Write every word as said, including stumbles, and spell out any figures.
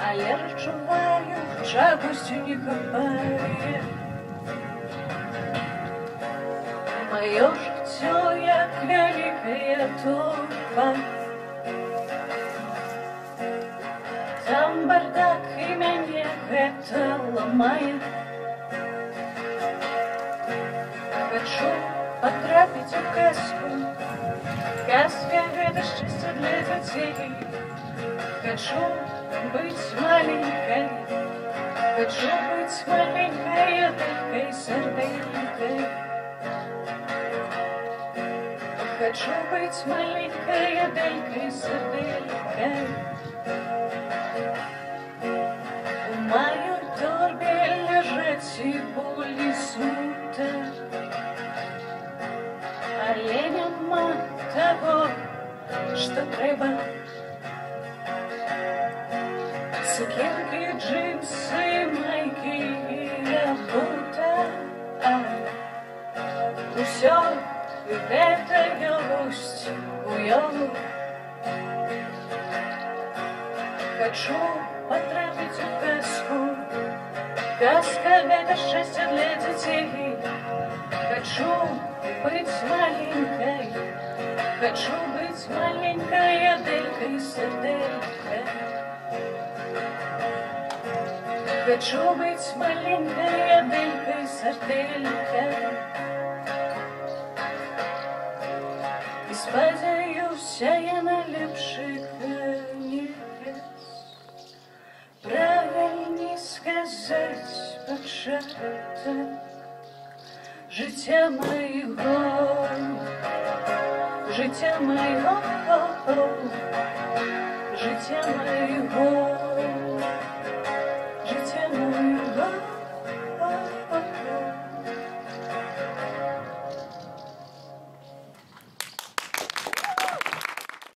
але адчуваю, чагосьці не хапае. Маё жыццё як вялікая торба, там бардак і мяне гэта ламае. Хачу патрапіць у казку, казка гэта шчасце для дзяцей. Хочу быть маленькой, хочу быть маленькой, адэлькай, сарделькой. Хочу быть маленькой, адэлькай, сарделькой. У маёй торбе ляжаць і боль і смутак, але няма таго, што трэба. Сукенки, джинсы, майки и работа, а усё гэта ёсць у ёю. Хочу потрапіць у казку, казка гэта шчасце для дзяцей. Хочу быть маленькой, хочу быть маленькой, адэлькай, сарделькай. Хочу быть маленькой, адэлькай, сарделькай. І спадзяюся я на лепшы канец. Правільней сказаць пачатак жыцця майго, жыцця майго, жыцця майго.